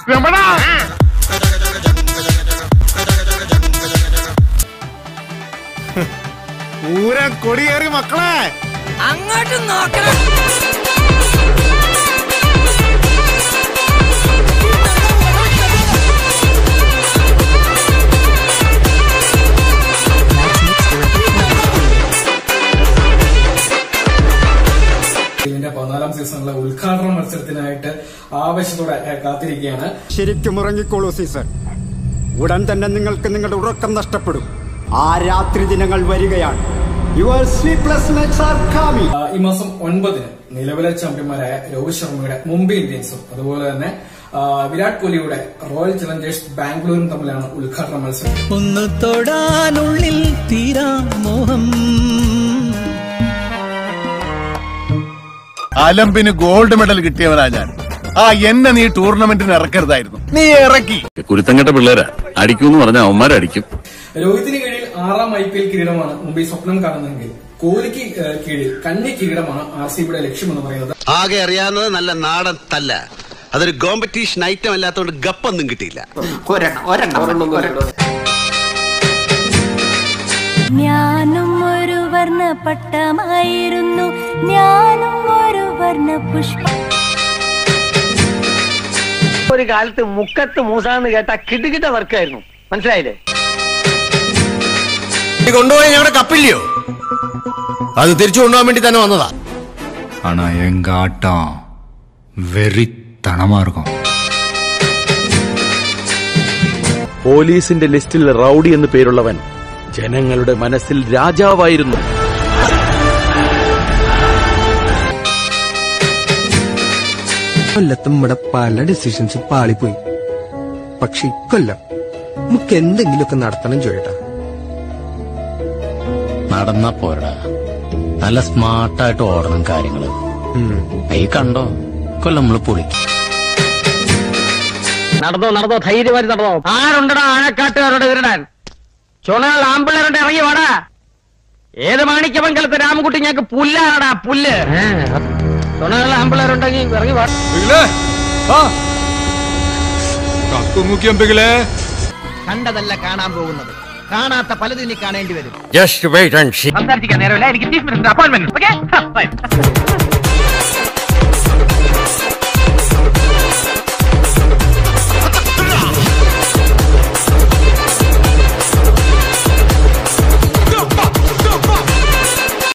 പൂരം കൊടിയേറി മക്കളെ അങ്ങോട്ട് നോക്കണം. ഇതിന്റെ 14ാം സീസണിലെ ഉദ്ഘാടന മത്സരത്തിനായിട്ട് ആവേശത്തോടെ കാത്തിരിക്കുകയാണ്. ശരിക്കും ഉറങ്ങിക്കോളൂ സീസൺ. ഉടൻ തന്നെ നിങ്ങൾക്ക് നിങ്ങളുടെ ഉറക്കം നഷ്ടപ്പെടും. ആ രാത്രി ദിനങ്ങൾ വരികയാണ്. Your sleepless nights are coming. ഈ മാസം 9-ന് നിലവിലെ ചാമ്പ്യന്മാരായ രോഹിത് ശർമ്മയുടെ മുംബൈ ഇന്ത്യൻസും അതുപോലെ തന്നെ വിരാട് കോഹ്ലിയുടെ റോയൽ ചലഞ്ചേഴ്സ് ബാംഗ്ലൂരും തമ്മിലാണ് ഉദ്ഘാടന മത്സരം. ഒന്ന് തൊടാനുള്ളിൽ തീരാ മോഹം. അലമ്പിന് ഗോൾഡ് മെഡൽ കിട്ടിയവനാ ഞാൻ. എന്നെ നീ ടൂർണമെന്റിന് ഇറക്കരുതായിരുന്നു. നീ ഇറക്കി. കുരുത്തങ്കെട്ട പിള്ളേരാ. അടിക്കൂന്ന് പറഞ്ഞാൽ അവന്മാരടിക്കും. രോഹിത്തിന് കീഴിൽ 6ാം IPL കിരീടമാണ് മുംബൈ സ്വപ്നം കാണുന്നതെങ്കിൽ കോഹ്ലിക്ക് കീഴിൽ കന്നി കിരീടമാണ് RCBയുടെ ലക്ഷ്യമെന്ന് പറയുന്നത്. ആകെ അറിയാവുന്നത് നല്ല നാടൻ തല്ല. അതൊരു കോമ്പറ്റീഷൻ ഐറ്റം അല്ലാത്തതുകൊണ്ട് ഗപ്പൊന്നും കിട്ടിയില്ല. ഞാനും ഒരു വർണ്ണപ്പട്ടമായിരുന്നു, ഞാനും ഒരു വർണ്ണ പുഷ്പം. ഒരു കാലത്ത് മുക്കത്ത് മൂസാന്ന് കേട്ട കിടുകിട്ട വർക്കായിരുന്നു, മനസ്സിലായില്ലേ? കൊണ്ടുപോയി ഞങ്ങളുടെ കപ്പില്ലയോ? അത് തിരിച്ചു കൊണ്ടുപോകാൻ വേണ്ടി തന്നെ വന്നതാ. വെറിത്തണമാർഗം. പോലീസിന്റെ ലിസ്റ്റിൽ റൌഡി എന്ന് പേരുള്ളവൻ ജനങ്ങളുടെ മനസ്സിൽ രാജാവായിരുന്നു. കൊല്ലത്തും ഇവിടെ പല ഡിസിഷൻസും പാളിപ്പോയി. പക്ഷെ ഇക്കൊല്ലം നമുക്ക് എന്തെങ്കിലുമൊക്കെ നടത്തണം ചോദിട്ടാ. നടന്ന പോരടാ, നല്ല സ്മാർട്ടായിട്ട് ഓടണം കാര്യങ്ങള്. ഈ കണ്ടോ കൊല്ലം നമ്മള് പൊളിക്കും. നടന്നോ ധൈര്യമായിട്ട് നടന്നോ. ആരുണ്ടടാ ആനക്കാട്ടുകാരോട് വിരടാൻ? ചുണകൾ ആമ്പിള്ളേരുടെ ഇറങ്ങി വാടാ. ഏത് മാണിക്യമംഗലത്തെ രാമൻകുട്ടി ഞങ്ങൾക്ക് പുല്ലാണടാ, പുല്ല്. ചുണകൾ ആമ്പിള്ളേരുണ്ടെങ്കിൽ ഇറങ്ങി വാ. കണ്ടതല്ല കാണാൻ പോകുന്നത്, കാണാത്ത പലതിനി കാണേണ്ടി വരും. Just wait and see. സംസാരിക്കാൻ നേരമില്ല, എനിക്ക് ചീഫ് മിനിസ്റ്റർ അപ്പോയിന്റ്മെന്റ്.